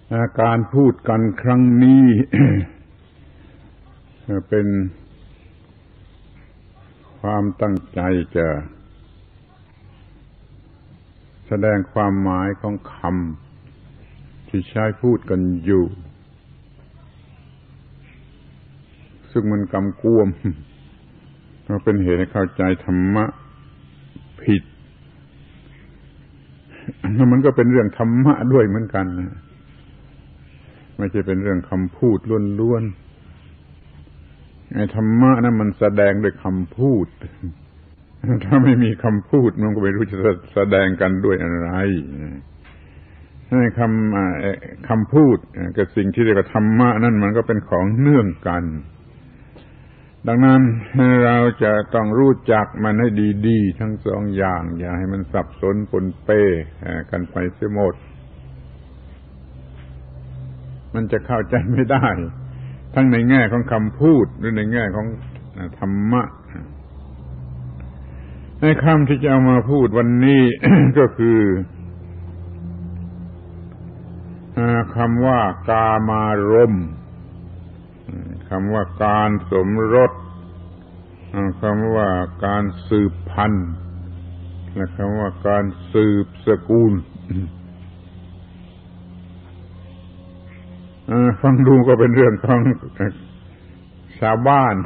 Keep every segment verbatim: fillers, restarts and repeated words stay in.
การพูดกันครั้งนี้ เป็นความตั้งใจจะแสดงความหมายของคำที่ใช้พูดกันอยู่ซึ่งมันกำกวมมันเป็นเหตุให้เข้าใจธรรมะผิดแล้วมันก็เป็นเรื่องธรรมะด้วยเหมือนกันนะไม่ใช่เป็นเรื่องคำพูดล้วนๆไอ้ธรรมะนั้นมันแสดงด้วยคำพูดถ้าไม่มีคำพูดมันก็ไม่รู้จะแสดงกันด้วยอะไรให้คำคำพูดกับสิ่งที่เรียกว่าธรรมะนั่นมันก็เป็นของเนื่องกันดังนั้นเราจะต้องรู้จักมันให้ดีๆทั้งสองอย่างอย่าให้มันสับสนปนเป้กันไปเสียหมดมันจะเข้าใจไม่ได้ทั้งในแง่ของคำพูดหรือในแง่ของธรรมะในคำที่จะเอามาพูดวันนี้ ก็คือคำว่ากามารมณ์คำว่าการสมรสคำว่าการสืบพันธุ์และคำว่าการสืบสกุลฟังดูก็เป็นเรื่องของชาวบ้าน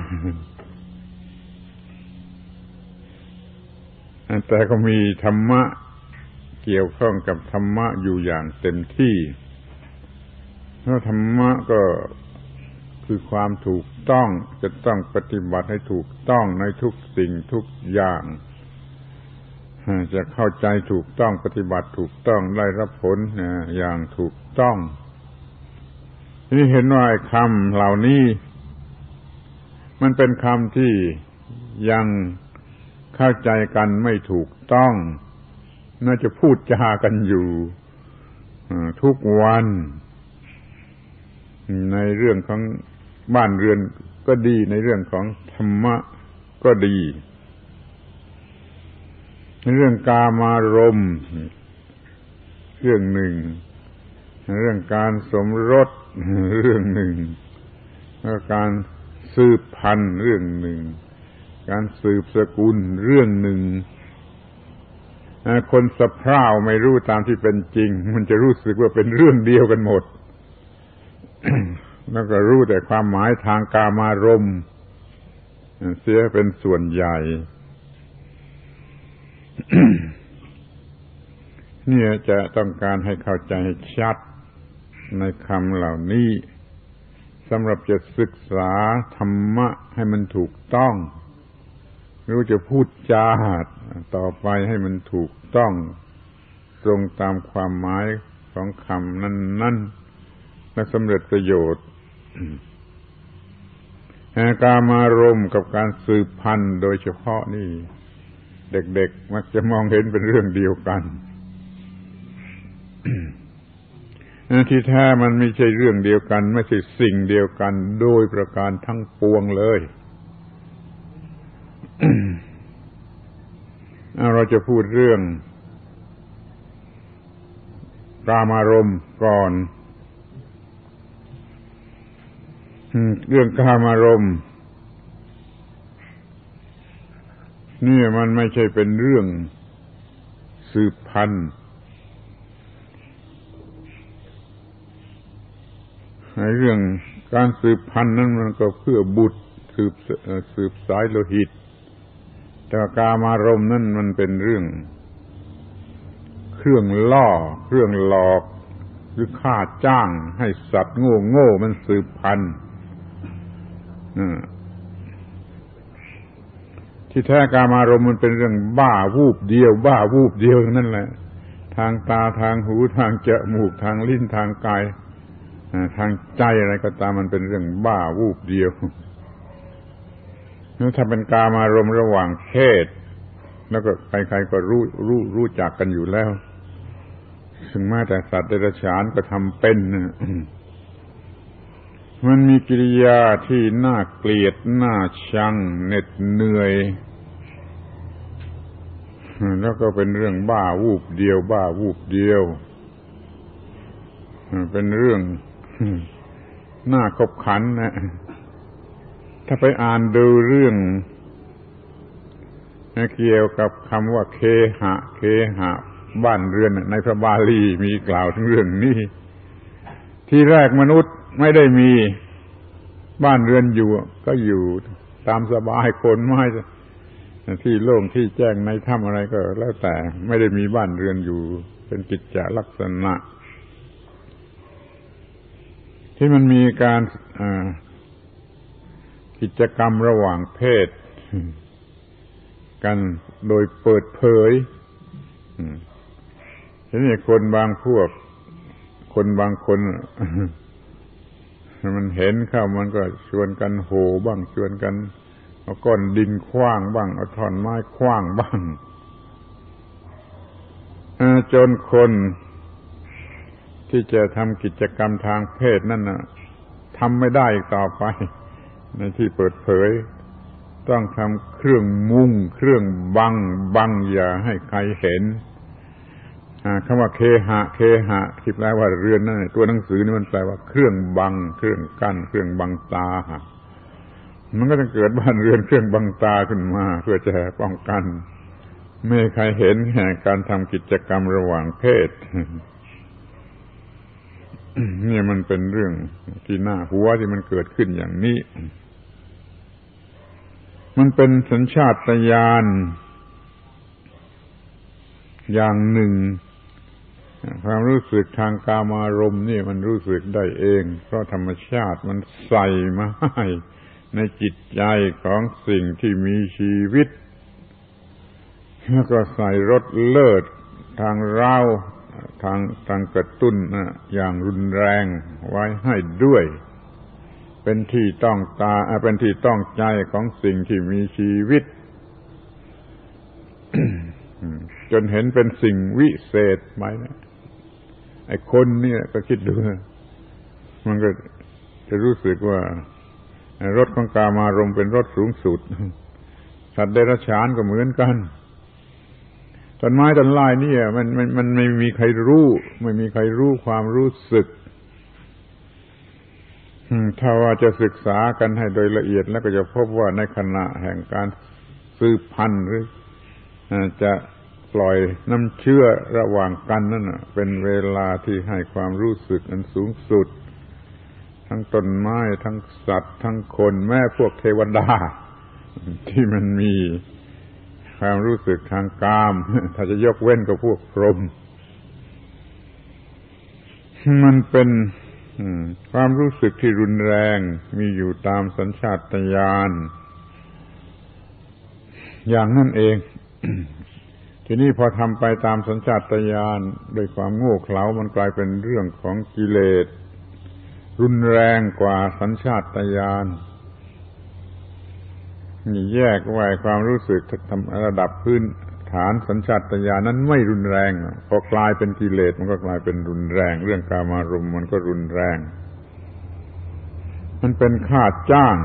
แต่ก็มีธรรมะเกี่ยวข้องกับธรรมะอยู่อย่างเต็มที่เพราะธรรมะก็คือความถูกต้องจะต้องปฏิบัติให้ถูกต้องในทุกสิ่งทุกอย่างจะเข้าใจถูกต้องปฏิบัติถูกต้องได้รับผลอย่างถูกต้องนี่เห็นว่าคำเหล่านี้มันเป็นคำที่ยังเข้าใจกันไม่ถูกต้องน่าจะพูดจากันอยู่ทุกวันในเรื่องของบ้านเรือนก็ดีในเรื่องของธรรมะก็ดีในเรื่องกามารมณ์เรื่องหนึ่งเรื่องการสมรสเรื่องหนึ่งแล้วการสืบพันธุ์เรื่องหนึ่งการสืบสกุลเรื่องหนึ่งคนสะเพร่าไม่รู้ตามที่เป็นจริงมันจะรู้สึกว่าเป็นเรื่องเดียวกันหมด แล้วก็รู้แต่ความหมายทางกามารมณ์เสียเป็นส่วนใหญ่ นี่จะต้องการให้เข้าใจชัดในคำเหล่านี้สำหรับจะศึกษาธรรมะให้มันถูกต้องรู้จะพูดจาต่อไปให้มันถูกต้องตรงตามความหมายของคำนั้นๆและสำเร็จประโยชน์กามารมณ์กับการสืบพันธุ์โดยเฉพาะนี่เด็กๆมักจะมองเห็นเป็นเรื่องเดียวกัน ที่แท้มันไม่ใช่เรื่องเดียวกันไม่ใช่สิ่งเดียวกันโดยประการทั้งปวงเลย เราจะพูดเรื่องกามารมณ์ก่อนเรื่องกามารมณ์นี่มันไม่ใช่เป็นเรื่องสืบพันธุ์ในเรื่องการสืบพันธุ์นั้นมันก็เพื่อบุตรสืบสืบสายโลหิตแต่กามารมณ์นั่นมันเป็นเรื่องเครื่องล่อเครื่องหลอกหรือฆ่าจ้างให้สัตว์โง่ๆมันสืบพันธุ์ที่แท้กามารมณ์มันเป็นเรื่องบ้าวูบเดียวบ้าวูบเดียวนั่นแหละทางตาทางหูทางจมูกทางลิ้นทางกายทางใจอะไรก็ตามมันเป็นเรื่องบ้าวูบเดียวถ้าเป็นกามารมณ์ระหว่างเพศแล้วก็ใครๆก็รู้รู้รู้จักกันอยู่แล้วซึ่งแม้แต่สัตว์เดรัจฉานก็ทำเป็นมันมีกิริยาที่น่าเกลียดน่าชังเหน็ดเหนื่อยแล้วก็เป็นเรื่องบ้าวูบเดียวบ้าวูบเดียวเป็นเรื่องน่าขบขันนะถ้าไปอ่านดูเรื่องเกี่ยวกับคำว่าเคหะเคหะบ้านเรือนในพระบาลีมีกล่าวถึงเรื่องนี้ที่แรกมนุษย์ไม่ได้มีบ้านเรือนอยู่ก็อยู่ตามสบายคนไม้ที่โล่งที่แจ้งในถ้ำอะไรก็แล้วแต่ไม่ได้มีบ้านเรือนอยู่เป็นกิจจลักษณะที่มันมีการกิจกรรมระหว่างเพศกันโดยเปิดเผยทีนี้คนบางพวกคนบางคนมันเห็นเข้ามันก็ชวนกันโห่บ้างชวนกันเอาก้อนดินขว้างบ้างเอาท่อนไม้ขว้างบ้างจนคนที่จะทำกิจกรรมทางเพศนั่นน่ะทำไม่ได้อีกต่อไปในที่เปิดเผยต้องทำเครื่องมุงเครื่องบังบังอย่าให้ใครเห็นคำว่าเคหะเคหะที่แปลว่าเรือนนั่นตัวหนังสือนี่มันแปลว่าเครื่องบังเครื่องกั้นเครื่องบังตามันก็จะเกิดบ้านเรือนเครื่องบังตาขึ้นมาเพื่อจะป้องกันไม่ให้ใครเห็นการทำกิจกรรมระหว่างเพศนี่มันเป็นเรื่องที่น่าหัวที่มันเกิดขึ้นอย่างนี้มันเป็นสัญชาตญาณอย่างหนึ่งความรู้สึกทางกามารมณ์นี่มันรู้สึกได้เองเพราะธรรมชาติมันใส่มาให้ในจิตใจของสิ่งที่มีชีวิตแล้วก็ใส่รสเลิศทางเราทางทางกระตุ้นนะอย่างรุนแรงไว้ให้ด้วยเป็นที่ต้องตาเป็นที่ต้องใจของสิ่งที่มีชีวิต จนเห็นเป็นสิ่งวิเศษไหมนะไอ้คนนี่ก็คิดดูมันก็จะรู้สึกว่ารสของกามารมณ์เป็นรสสูงสุดสัตว์เดรัจฉานก็เหมือนกันต้นไม้ต้นไม้นี่มันมันมันไม่มีใครรู้ไม่มีใครรู้ความรู้สึกถ้าว่าจะศึกษากันให้โดยละเอียดแล้วก็จะพบว่าในขณะแห่งการสืบพันธุ์หรือจะปล่อยน้ำเชื้อระหว่างกันนั่นเป็นเวลาที่ให้ความรู้สึกอันสูงสุดทั้งต้นไม้ทั้งสัตว์ทั้งคนแม้พวกเทวดาที่มันมีความรู้สึกทางกามถ้าจะยกเว้นก็พวกพรหมมันเป็นความรู้สึกที่รุนแรงมีอยู่ตามสัญชาตญาณอย่างนั่นเอง ทีนี้พอทำไปตามสัญชาตญาณด้วยความโง่เขลามันกลายเป็นเรื่องของกิเลสรุนแรงกว่าสัญชาตญาณนี่แยกไว้ความรู้สึกระดับพื้นฐานสัญชาตญาณนั้นไม่รุนแรงพอกลายเป็นกิเลสมันก็กลายเป็นรุนแรงเรื่องกามารมณ์มันก็รุนแรงมันเป็นค่าจ้าง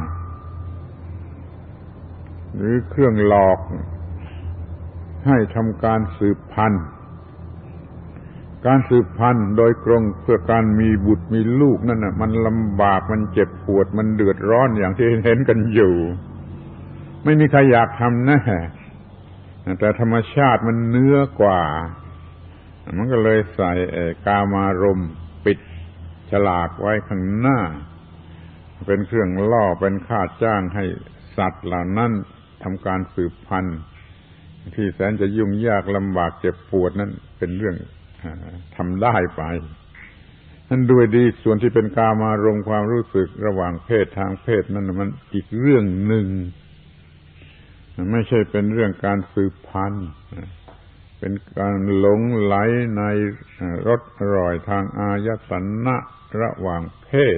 หรือเครื่องหลอกให้ทำการสืบพันธุ์การสืบพันธุ์โดยตรงเพื่อการมีบุตรมีลูกนั่นน่ะมันลำบากมันเจ็บปวดมันเดือดร้อนอย่างที่เห็นกันอยู่ไม่มีใครอยากทำแน่แต่ธรรมชาติมันเนื้อกว่ามันก็เลยใส่กามารมณ์ปิดฉลากไว้ข้างหน้าเป็นเครื่องล่อเป็นค่าจ้างให้สัตว์เหล่านั้นทำการสืบพันธุ์ที่แสนจะยุ่งยากลำบากเจ็บปวดนั้นเป็นเรื่องทำได้ไปนั่นด้วยดีส่วนที่เป็นกามารมณ์ความรู้สึกระหว่างเพศทางเพศนั่นมันอีกเรื่องหนึ่งไม่ใช่เป็นเรื่องการสืบพันธุ์เป็นการหลงไหลในรสอร่อยทางอายตนะระหว่างเพศ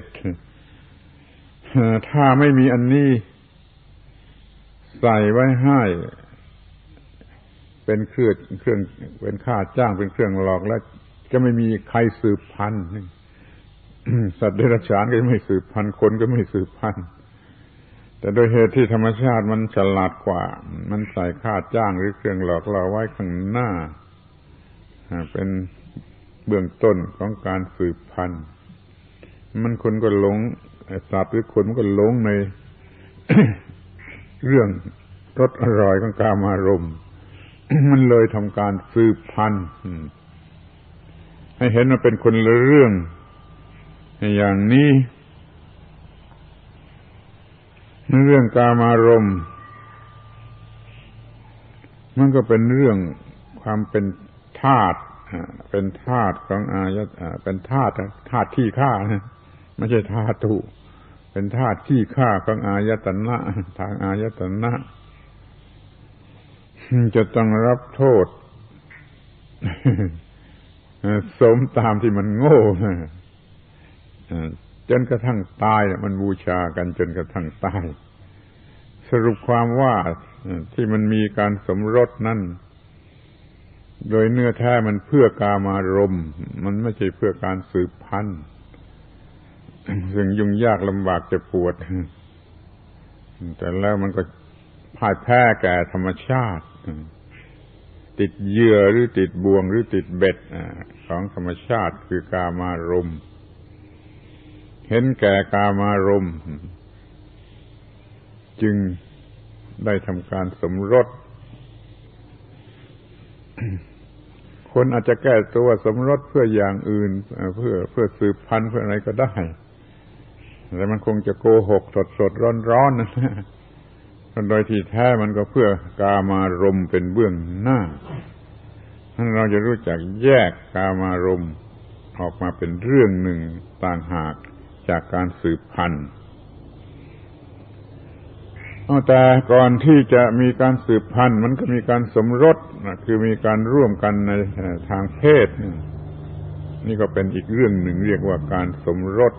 ถ้าไม่มีอันนี้ใส่ไว้ให้เป็นเครื่องเครื่องเป็นค่าจ้างเป็นเครื่องหลอกแล้วจะไม่มีใครสืบพันธุ์ สัตว์เดรัจฉานก็ไม่สืบพันธุ์คนก็ไม่สืบพันธุ์แต่โดยเหตุที่ธรรมชาติมันฉลาดกว่ามันใส่ค่าจ้างหรือเครื่องหลอกล่อไว้ข้างหน้าเป็นเบื้องต้นของการสืบพันธุ์มันคนก็หลงสัตว์หรือคนมันก็หลงใน เรื่องรสอร่อยของกามารมณ์ มันเลยทำการสืบพันธุ์ให้เห็นว่าเป็นคนละเรื่องอย่างนี้เรื่องกามารมณ์มันก็เป็นเรื่องความเป็นธาตุเป็นธาตุของอายตนะเป็นธาตุธาตุที่ฆ่าไม่ใช่ธาตุเป็นธาตุที่ฆ่าของอายตนะทางอายตนะจะต้องรับโทษสมตามที่มันโง่จนกระทั่งตายมันบูชากันจนกระทั่งตายสรุปความว่าที่มันมีการสมรสนั่นโดยเนื้อแท้มันเพื่อกามารมณ์มันไม่ใช่เพื่อการสืบพันธุ์ซึ่งยุ่งยากลำบากจะปวดแต่แล้วมันก็พ่ายแพ้แก่ธรรมชาติติดเหยื่อหรือติดบ่วงหรือติดเบ็ดของธรรมชาติคือกามารมณ์เห็นแก่กามารมณ์จึงได้ทำการสมรสคนอาจจะแก้ตัวสมรสเพื่ออย่างอื่นเพื่อเพื่อสืบพันธุ์เพื่ออะไรก็ได้แต่มันคงจะโกหกสดๆร้อนๆนะโดยที่แท้มันก็เพื่อกามารมณ์เป็นเบื้องหน้าท่านเราจะรู้จักแยกกามารมณ์ออกมาเป็นเรื่องหนึ่งต่างหากจากการสืบพันธุ์แต่ก่อนที่จะมีการสืบพันธุ์มันก็มีการสมรสคือมีการร่วมกันในทางเพศนี่ก็เป็นอีกเรื่องหนึ่งเรียกว่าการสมรส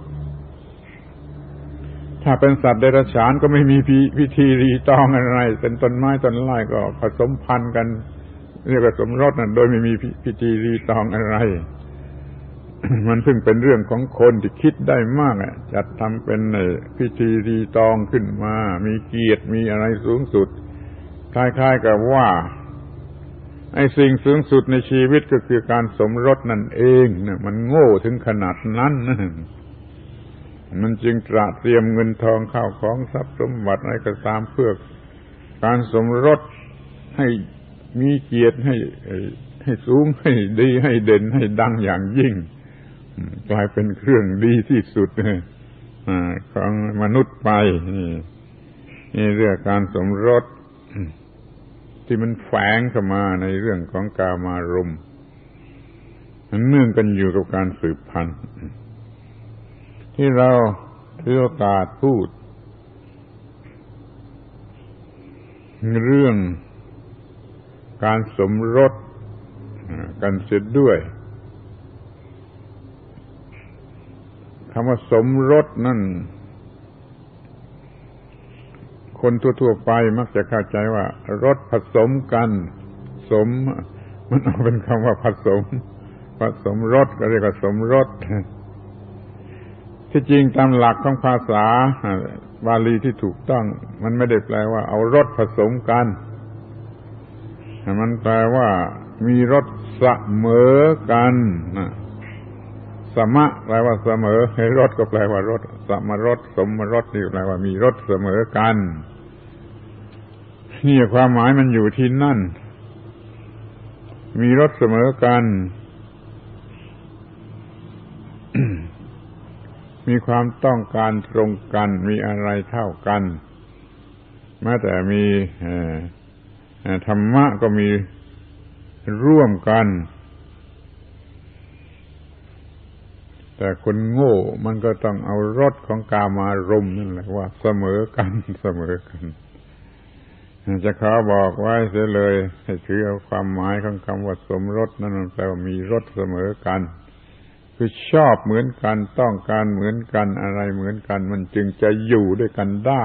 ถ้าเป็นสัตว์เดรัจฉานก็ไม่มีพิธีรีตองอะไรเป็นต้นไม้ต้นไม้ก็ผสมพันธุ์กันเรียกว่าสมรสนั่นโดยไม่มีพิธีรีตองอะไร มันเพิ่งเป็นเรื่องของคนที่คิดได้มากอ่ะจัดทำเป็นพิธีรีตองขึ้นมามีเกียรติมีอะไรสูงสุดคล้ายๆกับว่าไอ้สิ่งสูงสุดในชีวิตก็คือการสมรสนั่นเองนะมันโง่ถึงขนาดนั้นนะมันจึงตระเตรียมเงินทองข้าวของทรัพย์สมบัติอะไรก็ตามเพื่อการสมรสให้มีเกียรติให้ให้สูงให้ดีให้เด่นให้ดังอย่างยิ่งกลายเป็นเครื่องดีที่สุดของมนุษย์ไปนี่เรื่องการสมรสที่มันแฝงเข้ามาในเรื่องของกามารมณ์มันเนื่องกันอยู่กับการสืบพันธุ์ที่เราถือโอกาสพูดเรื่องการสมรสกันเสียด้วยคำว่าสมรสนั่นคนทั่วๆไปมักจะเข้าใจว่ารสผสมกันสมมันเอาเป็นคำว่าผสมผสมรสก็เรียกว่าสมรสที่จริงตามหลักของภาษาบาลีที่ถูกต้องมันไม่ได้แปลว่าเอารสผสมกันมันแปลว่ามีรสเสมอกันนะสมะแปลว่าเสมอให้รสก็แปลว่ารสสมรสสมรสนี่แปลว่ามีรสเสมอกันนี่ความหมายมันอยู่ที่นั่นมีรสเสมอกัน มีความต้องการตรงกันมีอะไรเท่ากันแม้แต่มีธรรมะก็มีร่วมกันแต่คนโง่มันก็ต้องเอารสของกามารมณ์นั่นแหละว่าเสมอกันเสมอกันจะขอบอกไว้เสียเลยให้ถือเอาความหมายของคำว่าสมรสนั่นมันแปลว่ามีรสเสมอกันคือชอบเหมือนกันต้องการเหมือนกันอะไรเหมือนกันมันจึงจะอยู่ด้วยกันได้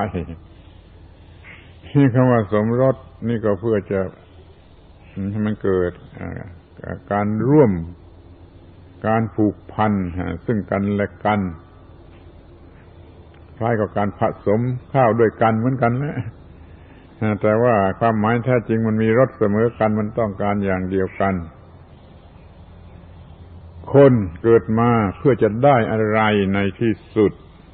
ที่คำว่าสมรสนี่ก็เพื่อจะให้มันเกิดการร่วมการผูกพันซึ่งกันและกันคล้ายกับการผสมข้าวด้วยกันเหมือนกันนะแต่ว่าความหมายแท้จริงมันมีรสเสมอกันมันต้องการอย่างเดียวกันคคนเกิดมาเพื่อจะได้อะไรในที่สุด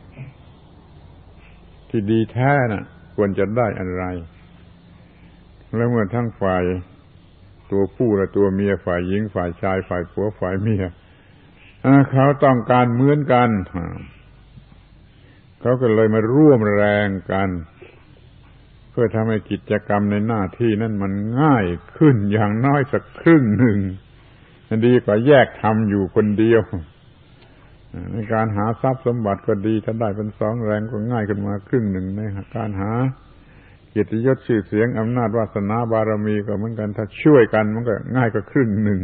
ที่ดีแท้น่ะควรจะได้อะไรแล้วเมื่อทั้งฝ่ายตัวผู้และตัวเมียฝ่ายหญิงฝ่ายชายฝ่ายผัวฝ่ายเมียเขาต้องการเหมือนกันเขาก็เลยมาร่วมแรงกันเพื่อทำให้กิจกรรมในหน้าที่นั้นมันง่ายขึ้นอย่างน้อยสักครึ่งหนึ่งดีกว่าแยกทำอยู่คนเดียวในการหาทรัพย์สมบัติก็ดีถ้าได้เป็นสองแรงก็ง่ายขึ้นมาครึ่งหนึ่งในการหาเกียรติยศชื่อเสียงอำนาจวาสนาบารมีก็เหมือนกันถ้าช่วยกันมันก็ง่ายกว่าครึ่งหนึ่ง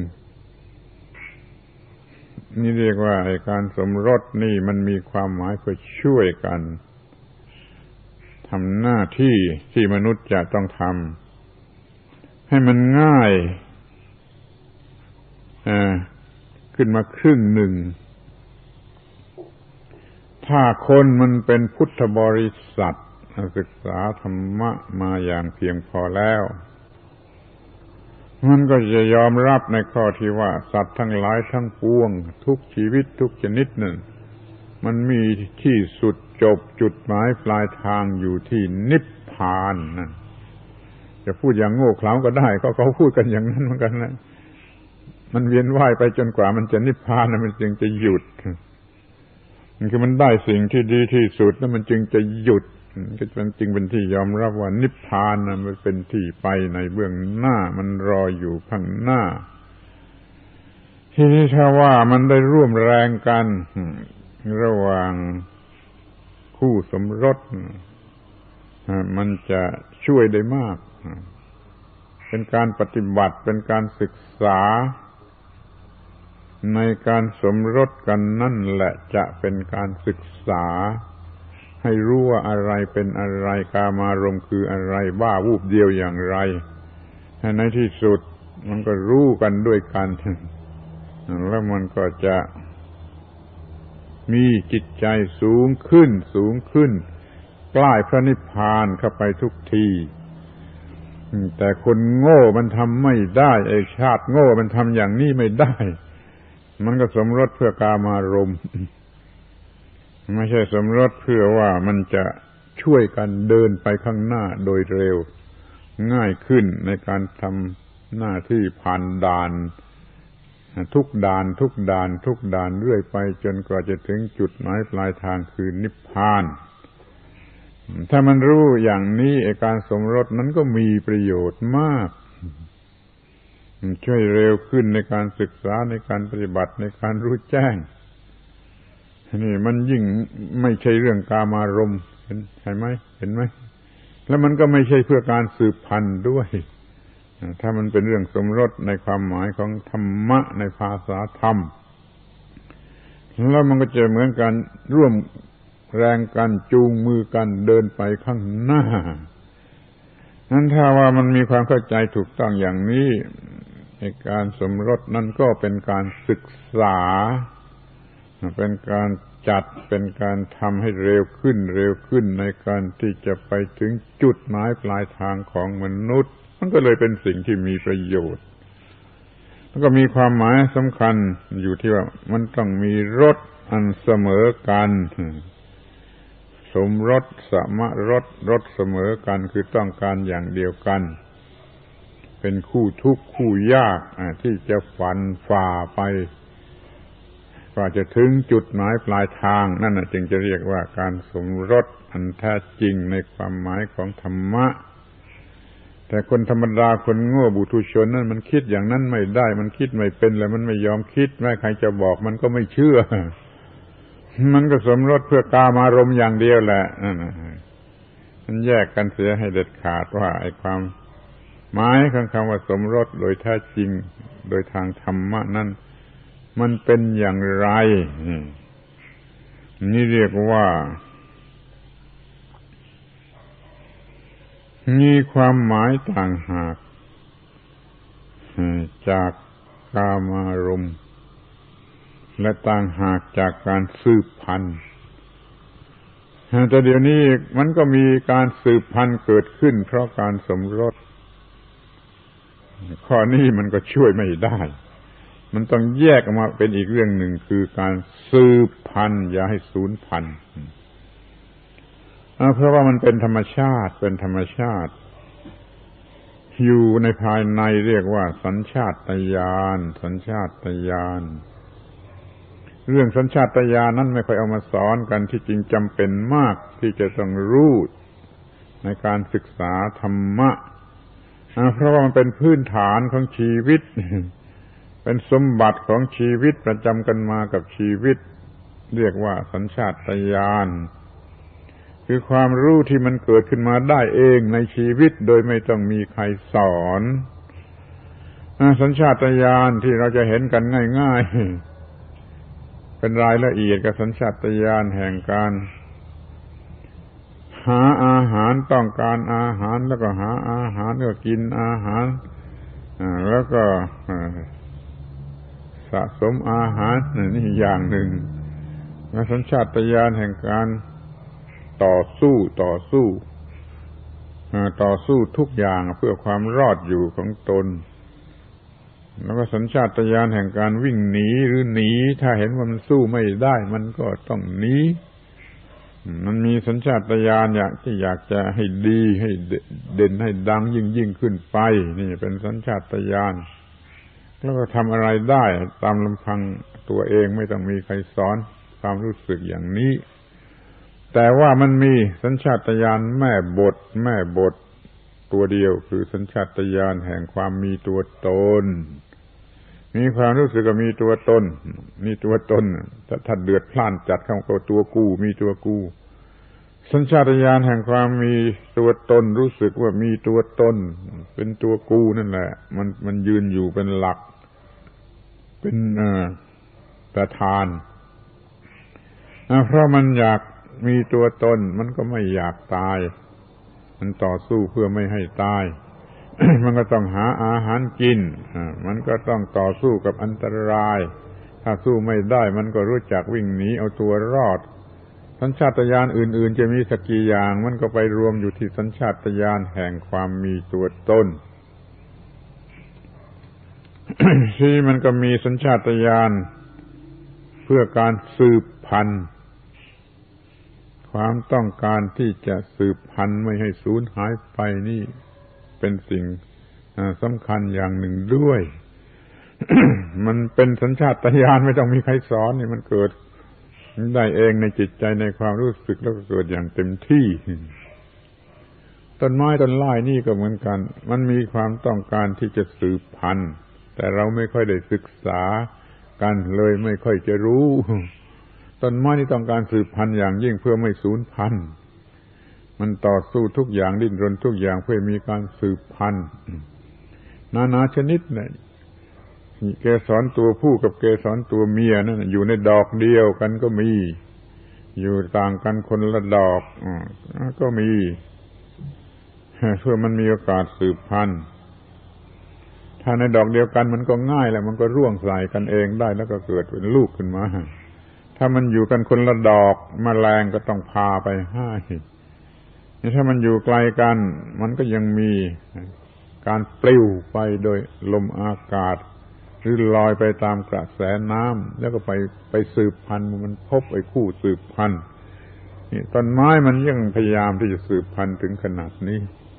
นี่เรียกว่าไอ้การสมรสนี่มันมีความหมายเพื่อช่วยกันทำหน้าที่ที่มนุษย์จะต้องทำให้มันง่ายขึ้นมาครึ่งหนึ่งถ้าคนมันเป็นพุทธบริษัทศึกษาธรรมะมาอย่างเพียงพอแล้วมันก็จะยอมรับในข้อที่ว่าสัตว์ทั้งหลายทั้งปวงทุกชีวิตทุกชนิดนั่นมันมีที่สุดจบจุดหมายปลายทางอยู่ที่นิพพานนั่นจะพูดอย่างโง่เขลาก็ได้ก็เขาพูดกันอย่างนั้นเหมือนกันนะมันเวียนว่ายไปจนกว่ามันจะนิพพานมันจึงจะหยุดมันคือมันได้สิ่งที่ดีที่สุดแล้วมันจึงจะหยุดก็เป็นจึงเป็นที่ยอมรับว่านิพพานนะมันเป็นที่ไปในเบื้องหน้ามันรออยู่ข้างหน้าทีนี้ถ้าว่ามันได้ร่วมแรงกันระหว่างคู่สมรสมันจะช่วยได้มากเป็นการปฏิบัติเป็นการศึกษาในการสมรสกันนั่นแหละจะเป็นการศึกษาให้รู้ว่าอะไรเป็นอะไรกามารมณ์คืออะไรบ้าวูบเดียวอย่างไรในที่สุดมันก็รู้กันด้วยกันแล้วมันก็จะมีจิตใจสูงขึ้นสูงขึ้นใกล้พระนิพพานเข้าไปทุกทีแต่คนโง่มันทำไม่ได้ไอ้ชาติโง่มันทำอย่างนี้ไม่ได้มันก็สมรสเพื่อกามารมณ์ไม่ใช่สมรสเพื่อว่ามันจะช่วยกันเดินไปข้างหน้าโดยเร็วง่ายขึ้นในการทำหน้าที่ผ่านด่านทุกด่านทุกด่านทุกด่านเรื่อยไปจนกว่าจะถึงจุดหมายปลายทางคือนิพพานถ้ามันรู้อย่างนี้ไอ้การสมรสนั้นก็มีประโยชน์มากช่วยเร็วขึ้นในการศึกษาในการปฏิบัติในการรู้แจ้งนี่มันยิ่งไม่ใช่เรื่องกามารมณ์เห็นใช่ไหมเห็นไหมแล้วมันก็ไม่ใช่เพื่อการสืบพันธุ์ด้วยถ้ามันเป็นเรื่องสมรสในความหมายของธรรมะในภาษาธรรมแล้วมันก็จะเหมือนกันร่วมแรงกันจูงมือกันเดินไปข้างหน้านั้นถ้าว่ามันมีความเข้าใจถูกต้องอย่างนี้ในการสมรสนั่นก็เป็นการศึกษาเป็นการจัดเป็นการทำให้เร็วขึ้นเร็วขึ้นในการที่จะไปถึงจุดหมายปลายทางของมนุษย์มันก็เลยเป็นสิ่งที่มีประโยชน์แล้วก็มีความหมายสำคัญอยู่ที่ว่ามันต้องมีรสอันเสมอกันสมรสสมรสรสเสมอกันคือต้องการอย่างเดียวกันเป็นคู่ทุกข์คู่ยากที่จะฝันฝ่าไปกว่าจะถึงจุดหมายปลายทางนั่นจึงจะเรียกว่าการสมรสอันแท้จริงในความหมายของธรรมะแต่คนธรรมดาคนโง่บุถุชนนั่นมันคิดอย่างนั้นไม่ได้มันคิดไม่เป็นแล้วมันไม่ยอมคิดแม้ใครจะบอกมันก็ไม่เชื่อมันก็สมรสเพื่อกามารมณ์อย่างเดียวแหละนั่นน่ะมันแยกกันเสียให้เด็ดขาดว่าไอ้ความหมายของคำว่าสมรสโดยแท้จริงโดยทางธรรมะนั้นมันเป็นอย่างไรนี่เรียกว่ามีความหมายต่างหากจากกามารมณ์และต่างหากจากการสืบพันธุ์แต่เดี๋ยวนี้มันก็มีการสืบพันธุ์เกิดขึ้นเพราะการสมรสข้อนี้มันก็ช่วยไม่ได้มันต้องแยกออกมาเป็นอีกเรื่องหนึ่งคือการสืบพันธุ์อย่าให้สูญพันธุ์เพราะว่ามันเป็นธรรมชาติเป็นธรรมชาติอยู่ในภายในเรียกว่าสัญชาตญาณสัญชาตญาณเรื่องสัญชาตญาณนั้นไม่ค่อยเอามาสอนกันที่จริงจำเป็นมากที่จะต้องรู้ในการศึกษาธรรมะเพราะว่ามันเป็นพื้นฐานของชีวิตเป็นสมบัติของชีวิตประจำกันมากับชีวิตเรียกว่าสัญชาตญาณคือความรู้ที่มันเกิดขึ้นมาได้เองในชีวิตโดยไม่ต้องมีใครสอนสัญชาตญาณที่เราจะเห็นกันง่ายๆเป็นรายละเอียดกับสัญชาตญาณแห่งการหาอาหารต้องการอาหารแล้วก็หาอาหารแล้วก็กินอาหารแล้วก็สะสมอาหารนี่อย่างหนึ่งสัญชาตญาณแห่งการต่อสู้ต่อสู้ต่อสู้ทุกอย่างเพื่อความรอดอยู่ของตนแล้วก็สัญชาตญาณแห่งการวิ่งหนีหรือหนีถ้าเห็นว่ามันสู้ไม่ได้มันก็ต้องหนีมันมีสัญชาตญาณอยากที่อยากจะให้ดีให้เด่นให้ดังยิ่งยิ่งขึ้นไปนี่เป็นสัญชาตญาณแล้วก็ทำอะไรได้ตามลำพังตัวเองไม่ต้องมีใครสอนความรู้สึกอย่างนี้แต่ว่ามันมีสัญชาตญาณแม่บทแม่บทตัวเดียวคือสัญชาตญาณแห่งความมีตัวตนมีความรู้สึกว่ามีตัวตนมีตัวตนถ้าถ้าเดือดพล่านจัดเข้าก็ตัวกูมีตัวกูสัญชาตญาณแห่งความมีตัวตนรู้สึกว่ามีตัวตนเป็นตัวกูนั่นแหละมันมันยืนอยู่เป็นหลักเป็นเอ่อประธานเพราะมันอยากมีตัวตนมันก็ไม่อยากตายมันต่อสู้เพื่อไม่ให้ตาย มันก็ต้องหาอาหารกินมันก็ต้องต่อสู้กับอันตรายถ้าสู้ไม่ได้มันก็รู้จักวิ่งหนีเอาตัวรอดสัญชาตญาณอื่นๆจะมีสักกี่อย่างมันก็ไปรวมอยู่ที่สัญชาตญาณแห่งความมีตัวตน ที่มันก็มีสัญชาตญาณเพื่อการสืบพันธุ์ความต้องการที่จะสืบพันธุ์ไม่ให้สูญหายไปนี่เป็นสิ่งสำคัญอย่างหนึ่งด้วย มันเป็นสัญชาตญาณไม่ต้องมีใครสอนนี่มันเกิดได้เองในจิตใจในความรู้สึกแล้วก็เกิดอย่างเต็มที่ต้นไม้ต้นไม้นี่ก็เหมือนกันมันมีความต้องการที่จะสืบพันธุ์แต่เราไม่ค่อยได้ศึกษากันเลยไม่ค่อยจะรู้ต้นไม้นี่ต้องการสืบพันธุ์อย่างยิ่งเพื่อไม่สูญพันธุ์มันต่อสู้ทุกอย่างดิ้นรนทุกอย่างเพื่อมีการสืบพันธุ์นานาชนิดเนี่ยเกสรตัวผู้กับเกสรตัวเมียนั่นอยู่ในดอกเดียวกันก็มีอยู่ต่างกันคนละดอกก็มีเพื่อมันมีโอกาสสืบพันธุ์ถ้าในดอกเดียวกันมันก็ง่ายแหละมันก็ร่วงใส่กันเองได้แล้วก็เกิดเป็นลูกขึ้นมาถ้ามันอยู่กันคนละดอกแมลงก็ต้องพาไปให้ถ้ามันอยู่ไกลกันมันก็ยังมีการปลิวไปโดยลมอากาศหรือลอยไปตามกระแสน้ำแล้วก็ไปไปสืบพันธุ์มันพบไอ้คู่สืบพันธุ์นี่ต้นไม้มันยังพยายามที่จะสืบพันธุ์ถึงขนาดนี้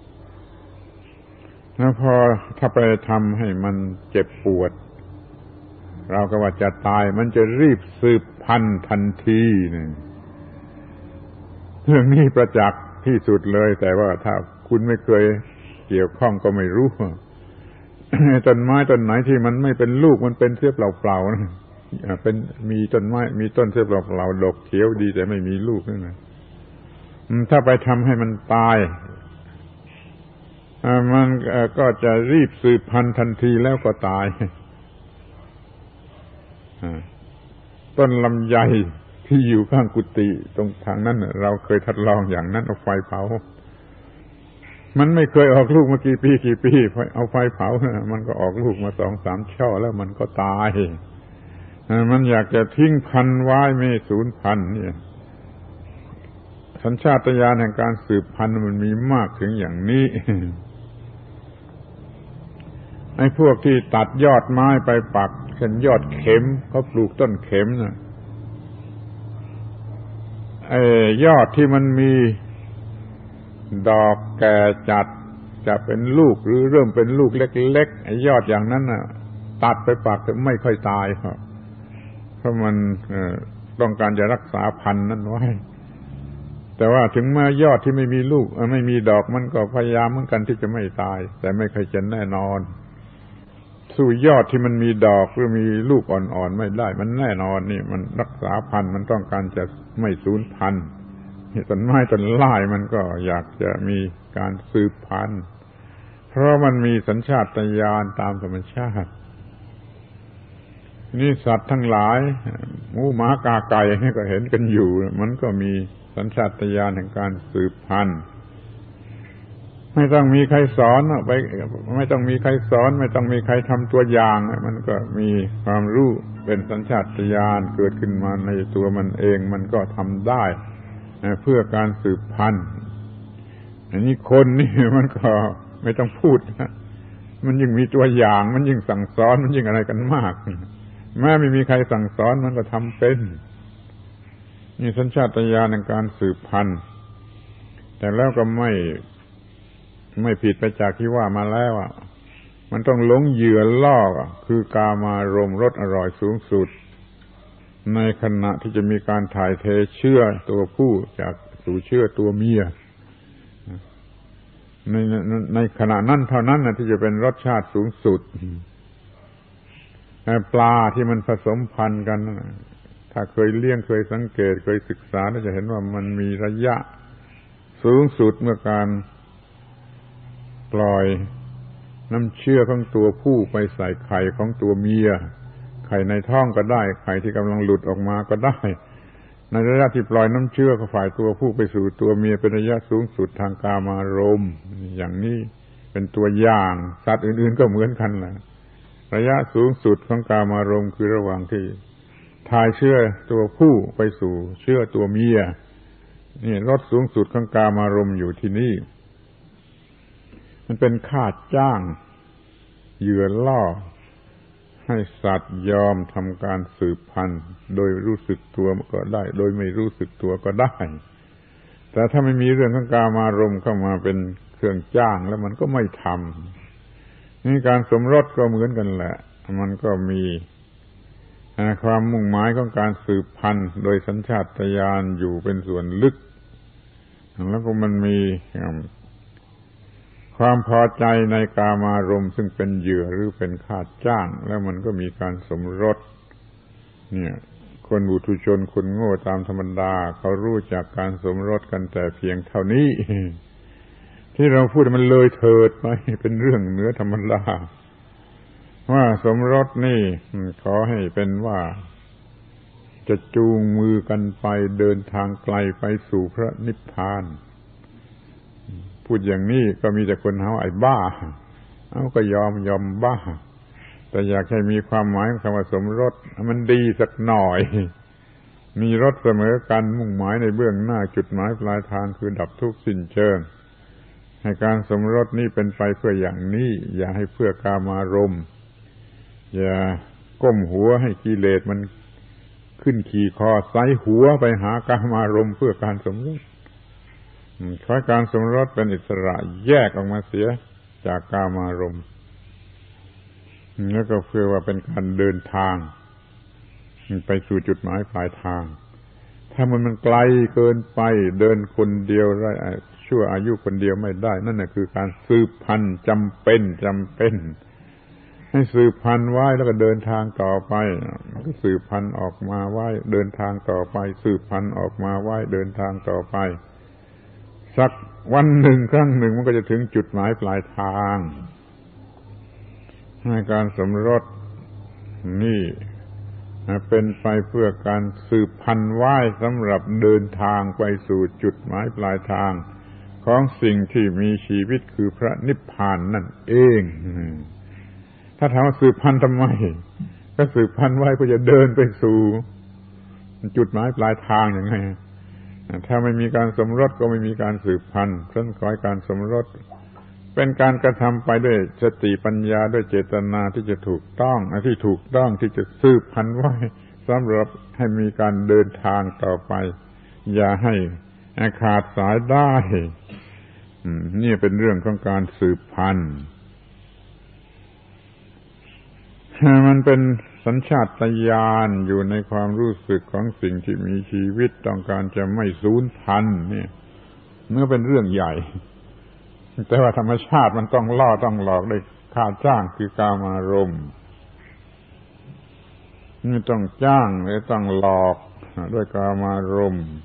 แล้วพอถ้าไปทำให้มันเจ็บปวดเราก็ว่าจะตายมันจะรีบสืบพันธุ์ทันทีนี่เรื่องนี้ประจักษ์ที่สุดเลยแต่ว่าถ้าคุณไม่เคยเกี่ยวข้องก็ไม่รู้ ต้นไม้ต้นไหนที่มันไม่เป็นลูกมันเป็นเสียเปล่าๆนะเป็นมีต้นไม้มีต้นเสียเปล่าๆดอกเขียวดีแต่ไม่มีลูกนั่นนะถ้าไปทำให้มันตายมันก็จะรีบสืบพันธุ์ทันทีแล้วก็ตายต้นลำไยที่อยู่ข้างกุฏิตรงทางนั้นเราเคยทดลองอย่างนั้นเอาไฟเผามันไม่เคยออกลูกมากี่ปีกี่ปีเอาไฟเผามันก็ออกลูกมาสองสามช่อแล้วมันก็ตายมันอยากจะทิ้งพันธุ์ไว้ไม่สูญพันธุ์เนี่ยสัญชาตญาณแห่งการสืบพันธุ์มันมีมากถึงอย่างนี้ไอ้พวกที่ตัดยอดไม้ไปปักเช่นยอดเข็มเขาปลูกต้นเข็มน่ะไอ้ยอดที่มันมีดอกแก่จัดจะเป็นลูกหรือเริ่มเป็นลูกเล็กๆไอ้ยอดอย่างนั้นน่ะตัดไปปากจะไม่ค่อยตายครับเพราะมันต้องการจะรักษาพันธุ์นั้นไว้แต่ว่าถึงแม้ยอดที่ไม่มีลูกไม่มีดอกมันก็พยายามเหมือนกันที่จะไม่ตายแต่ไม่เคยจะแน่นอนสู้ยอดที่มันมีดอกหรือมีลูกอ่อนๆไม่ได้มันแน่นอนนี่มันรักษาพันธุ์มันต้องการจะไม่สูญพันธุ์ต้นไม้ต้นไม้มันก็อยากจะมีการสืบพันธุ์เพราะมันมีสัญชาตญาณตามธรรมชาตินี่สัตว์ทั้งหลายหมูหมากาไก่ก็เห็นกันอยู่มันก็มีสัญชาตญาณแห่งการสืบพันธุ์ไม่ต้องมีใครสอนไปไม่ต้องมีใครสอนไม่ต้องมีใครทำตัวอย่างมันก็มีความรู้เป็นสัญชาตญาณเกิดขึ้นมาในตัวมันเองมันก็ทำได้เพื่อการสืบพันธุ์อันนี้คนนี่มันก็ไม่ต้องพูดนะมันยิ่งมีตัวอย่างมันยิ่งสั่งสอนมันยิ่งอะไรกันมากแม้ไม่มีใครสั่งสอนมันก็ทำเป็นนี่สัญชาตญาณในการสืบพันธุ์แต่แล้วก็ไม่ไม่ผิดไปจากที่ว่ามาแล้วอ่ะมันต้องหลงเหยื่อล่อคือกามารมณ์รสอร่อยสูงสุดในขณะที่จะมีการถ่ายเทเชื้อตัวผู้จากสู่เชื้อตัวเมียในในขณะนั้นเท่านั้นนะที่จะเป็นรสชาติสูงสุดปลาที่มันผสมพันธุ์กันถ้าเคยเลี้ยงเคยสังเกตเคยศึกษาจะเห็นว่ามันมีระยะสูงสุดเมื่อการปล่อยน้ำเชื้อของตัวผู้ไปใส่ไข่ของตัวเมียไข่ในท้องก็ได้ไข่ที่กำลังหลุดออกมาก็ได้ในระยะที่ปล่อยน้ำเชื้อของฝ่ายตัวผู้ไปสู่ตัวเมียเป็นระยะสูงสุดทางกามารมณ์อย่างนี้เป็นตัวอย่างสัตว์อื่นๆก็เหมือนกันแหละระยะสูงสุดของกามารมณ์คือระหว่างที่ถ่ายเชื้อตัวผู้ไปสู่เชื้อตัวเมียนี่รสสูงสุดของกามารมณ์อยู่ที่นี่มันเป็นค่าจ้างเหยื่อล่อให้สัตว์ยอมทำการสืบพันธุ์โดยรู้สึกตัวก็ได้โดยไม่รู้สึกตัวก็ได้แต่ถ้าไม่มีเรื่องของกามารมณ์เข้ามาเป็นเครื่องจ้างแล้วมันก็ไม่ทำนี่การสมรสก็เหมือนกันแหละมันก็มีความมุ่งหมายของการสืบพันธุ์โดยสัญชาตญาณอยู่เป็นส่วนลึกแล้วก็มันมีความพอใจในกามารมณ์ซึ่งเป็นเหยื่อหรือเป็นค่าจ้างแล้วมันก็มีการสมรสเนี่ยคนบุถุชนคนโง่ตามธรรมดาเขารู้จักการสมรสกันแต่เพียงเท่านี้ที่เราพูดมันเลยเถิดไปเป็นเรื่องเหนือธรรมดาว่าสมรสนี่ขอให้เป็นว่าจะจูงมือกันไปเดินทางไกลไปสู่พระนิพพานพูดอย่างนี้ก็มีแต่คนหาไอ้บ้าเอาก็ยอมยอมบ้าแต่อยากให้มีความหมายของคำว่าสมรสมันดีสักหน่อยมีรสเสมอกันมุ่งหมายในเบื้องหน้าจุดหมายปลายทางคือดับทุกข์สิ้นเชิงให้การสมรสนี้เป็นไปเพื่ออย่างนี้อย่าให้เพื่อกามารมณ์อย่าก้มหัวให้กิเลสมันขึ้นขี่คอไซหัวไปหากามารมณ์เพื่อการสมรสขอให้การสมรสเป็นอิสระแยกออกมาเสียจากกามารมณ์แล้วก็เพื่อว่าเป็นการเดินทางไปสู่จุดหมายปลายทางถ้ามันมันไกลเกินไปเดินคนเดียวได้ชั่วอายุคนเดียวไม่ได้นั่นน่ะคือการสืบพันธุ์จำเป็นจำเป็นให้สืบพันธุ์ไว้แล้วก็เดินทางต่อไปก็สืบพันธุ์ออกมาไว้เดินทางต่อไปสืบพันธุ์ออกมาไว้เดินทางต่อไปสักวันหนึ่งครั้งหนึ่งมันก็จะถึงจุดหมายปลายทางในการสมรสนี่เป็นไปเพื่อการสืบพันธุ์ไว้สำหรับเดินทางไปสู่จุดหมายปลายทางของสิ่งที่มีชีวิตคือพระนิพพานนั่นเองถ้าถามว่าสืบพันธุ์ทำไมก็สืบพันธุ์ไว้เพื่อจะเดินไปสู่จุดหมายปลายทางอย่างไงถ้าไม่มีการสมรสก็ไม่มีการสืบพันธุ์ฉะนั้นขอให้การสมรสเป็นการกระทำไปด้วยสติปัญญาด้วยเจตนาที่จะถูกต้องที่ถูกต้องที่จะสืบพันธุ์ไว้สำหรับให้มีการเดินทางต่อไปอย่าให้ขาดสายได้นี่เป็นเรื่องของการสืบพันธุ์มันเป็นสัญชาตญาณอยู่ในความรู้สึกของสิ่งที่มีชีวิตต้องการจะไม่สูญพันธุ์เนี่ยเมื่อเป็นเรื่องใหญ่แต่ว่าธรรมชาติมันต้องล่อต้องหลอกด้วยค่าจ้างคือกามารมณ์นี่ต้องจ้างหรือต้องหลอกด้วยกามารมณ์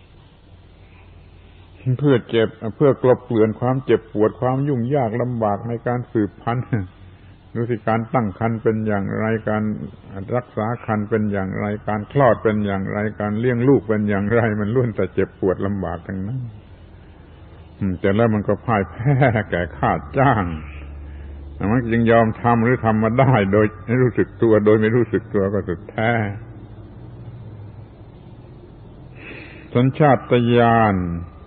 เพื่อเจ็บเพื่อกลบเกลื่อนความเจ็บปวดความยุ่งยากลำบากในการสืบพันธุ์ดูสิการตั้งครรภ์เป็นอย่างไรการรักษาครรภ์เป็นอย่างไรการคลอดเป็นอย่างไรการเลี้ยงลูกเป็นอย่างไรมันล้วนแต่เจ็บปวดลำบากทั้งนั้นแต่แล้วมันก็พ่ายแพ้แก่ค่าจ้างมันจึงยอมทำหรือทำมาได้โดยไม่รู้สึกตัวโดยไม่รู้สึกตัวก็สุดแท้สัญชาตญาณ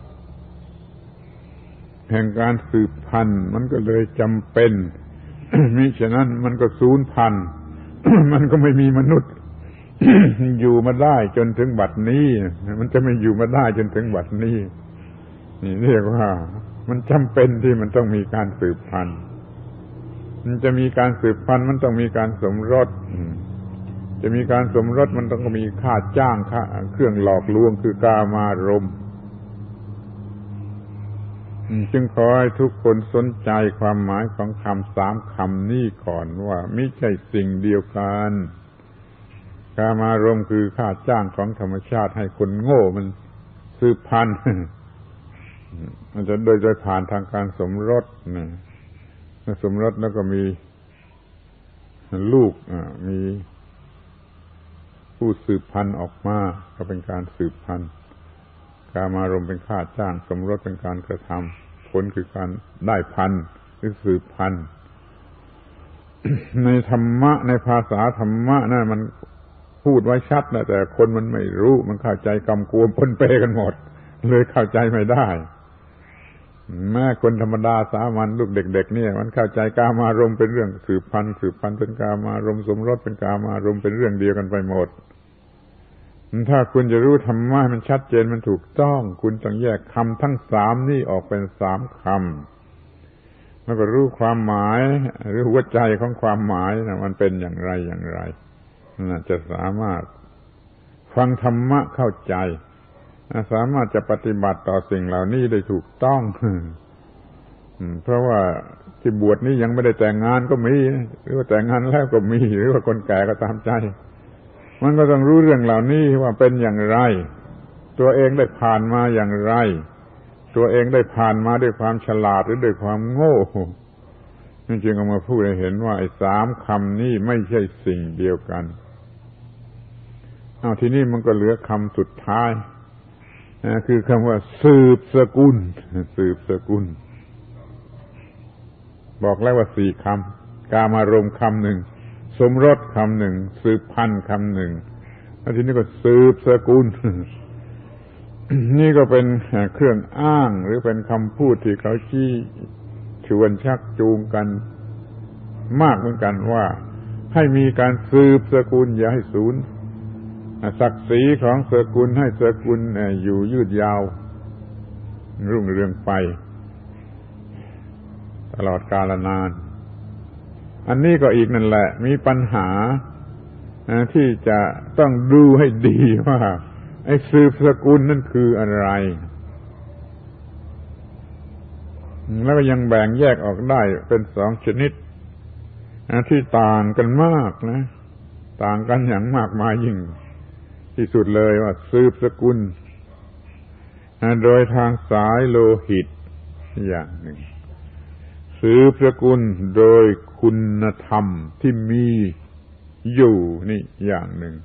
แห่งการสืบพันธุ์มันก็เลยจำเป็น มิฉะนั้นมันก็สูญพันธุ์ มันก็ไม่มีมนุษย์ อยู่มาได้จนถึงบัดนี้มันจะไม่อยู่มาได้จนถึงบัดนี้นี่เรียกว่ามันจำเป็นที่มันต้องมีการสืบพันธุ์มันจะมีการสืบพันธุ์มันต้องมีการสมรสจะมีการสมรสมันต้องมีค่าจ้างค่าเครื่องหลอกลวงคือกามารมณ์จึงขอให้ทุกคนสนใจความหมายของคำสามคำนี้ก่อนว่าไม่ใช่สิ่งเดียวกันกามารมณ์คือค่าจ้างของธรรมชาติให้คนโง่มันสืบพันธุ์มันจะโดยโดยผ่านทางการสมรสนะสมรสแล้วก็มีลูกมีผู้สืบพันธุ์ออกมาก็เป็นการสืบพันธุ์กามารมณ์เป็นค่าจ้างสมรสเป็นการกระทำผลคือการได้พันธุ์หรือสืบพันธุ์ ในธรรมะในภาษาธรรมะนั่นมันพูดไว้ชัดนะแต่คนมันไม่รู้มันเข้าใจกำกวมปนเปกันหมดเลยเข้าใจไม่ได้แม้คนธรรมดาสามัญลูกเด็กๆเนี่ยมันเข้าใจกามารมณ์เป็นเรื่องสืบพันธุ์สืบพันธุ์เป็นกามารมณ์สมรสเป็นกามารมณ์เป็นเรื่องเดียวกันไปหมดถ้าคุณจะรู้ธรรมะมันชัดเจนมันถูกต้องคุณต้องแยกคำทั้งสามนี่ออกเป็นสามคำแล้วก็รู้ความหมายหรือหัวใจของความหมายนะมันเป็นอย่างไรอย่างไรน่าจะสามารถฟังธรรมะเข้าใจสามารถจะปฏิบัติต่อสิ่งเหล่านี้ได้ถูกต้องเพราะว่าที่บวชนี้ยังไม่ได้แต่งงานก็มีหรือว่าแต่งงานแล้วก็มีหรือว่าคนแก่ก็ตามใจมันก็ต้องรู้เรื่องเหล่านี้ว่าเป็นอย่างไรตัวเองได้ผ่านมาอย่างไรตัวเองได้ผ่านมาด้วยความฉลาดหรือด้วยความโง่นี่จึงเอามาพูดให้เห็นว่าไอ้สามคำนี้ไม่ใช่สิ่งเดียวกันเอาทีนี้มันก็เหลือคำสุดท้ายคือคำว่าสืบสกุลสืบสกุลบอกแล้วว่าสี่คำกามารมณ์คำหนึ่งสมรสคำหนึ่งสืบพันธุ์คำหนึ่งแล้วทีนี้ก็สืบสกุล นี่ก็เป็นเครื่องอ้างหรือเป็นคำพูดที่เขาชี้ชวนชักจูงกันมากเหมือนกันว่าให้มีการสืบสกุลอย่าให้สูญศักดิ์ศรีของสกุลให้สกุลอยู่ยืดยาวรุ่งเรืองไปตลอดกาลนานอันนี้ก็อีกนั่นแหละมีปัญหาที่จะต้องดูให้ดีว่าไอ้สืบสกุลนั่นคืออะไรแล้วก็ยังแบ่งแยกออกได้เป็นสองชนิดที่ต่างกันมากนะต่างกันอย่างมากมายยิ่งที่สุดเลยว่าสืบสกุลโดยทางสายโลหิตอย่างหนึ่งสืบสกุลโดยคุณธรรมที่มีอยู่นี่อย่างหนึ่ง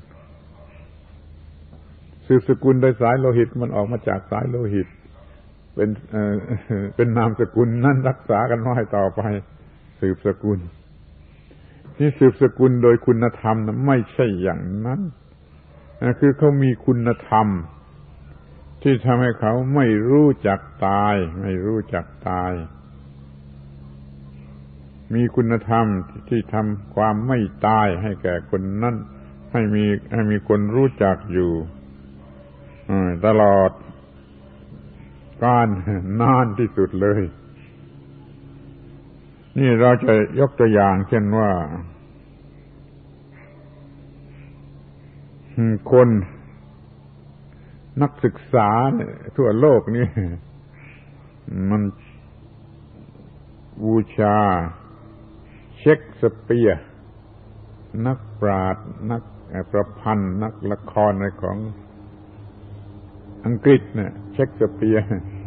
สืบสกุลโดยสายโลหิตมันออกมาจากสายโลหิตเป็นเอ่อเป็นนามสกุลนั้นรักษากันไว้ต่อไปสืบสกุลที่สืบสกุลโดยคุณธรรมนะไม่ใช่อย่างนั้นคือเขามีคุณธรรมที่ทำให้เขาไม่รู้จักตายไม่รู้จักตายมีคุณธรรมที่ทำความไม่ตายให้แก่คนนั้นให้มีให้มีคนรู้จักอยู่ตลอดกาลนานที่สุดเลยนี่เราจะยกตัวอย่างเช่นว่าคนนักศึกษาทั่วโลกนี่มันบูชาเชคสเปียร์นักปราชญ์นักประพันธ์นักละครอะไรของอังกฤษเนี่ยเชคสเปียร์